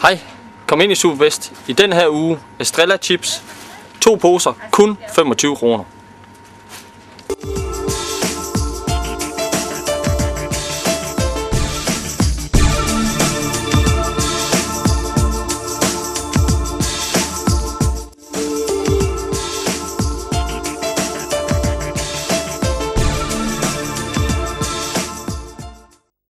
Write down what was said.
Hej, kom ind i Superbest. I den her uge Estrella chips. 2 poser, kun 25 kroner.